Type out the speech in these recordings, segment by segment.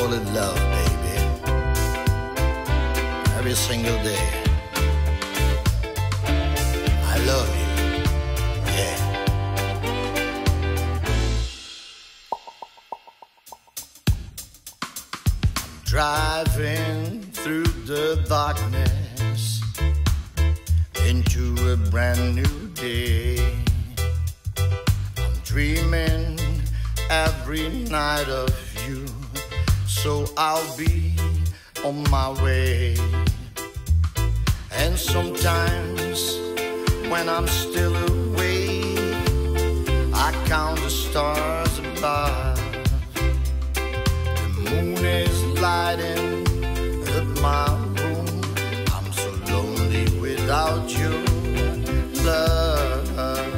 call it love, baby. Every single day. I love you. Yeah. I'm driving through the darkness into a brand new day. I'm dreaming every night of you, so I'll be on my way. And sometimes when I'm still awake, I count the stars above. The moon is lighting up my room. I'm so lonely without your love.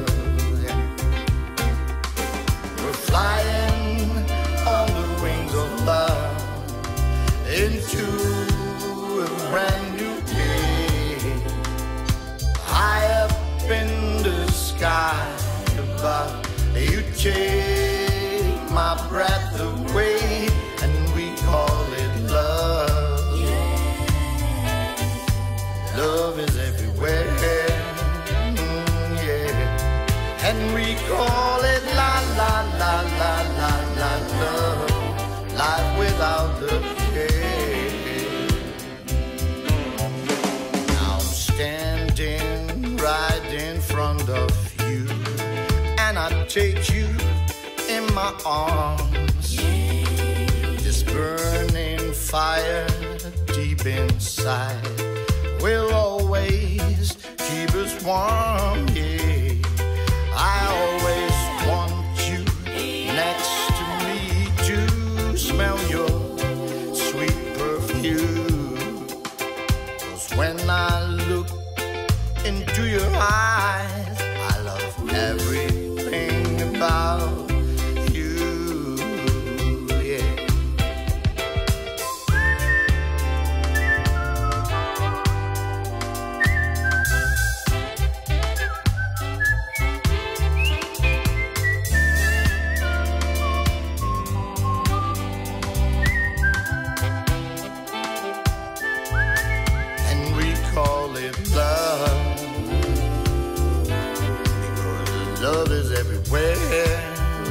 We're flying on the wings of love into a brand new day. High up in the sky above, you take my breath away, and we call it love. Love is everywhere, yeah. And we call it la la la la la la love. Life without the pain. Now I'm standing right in front of you, and I take you in my arms. This burning fire deep inside will always keep us warm, yeah. I always want you next to me to smell your sweet perfume. 'Cause when I look into your eyes, I love everything about you, yeah. And we call it love, because love is everywhere,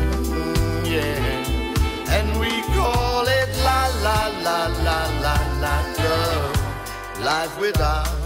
yeah. And we call it la la la la la la love. Life without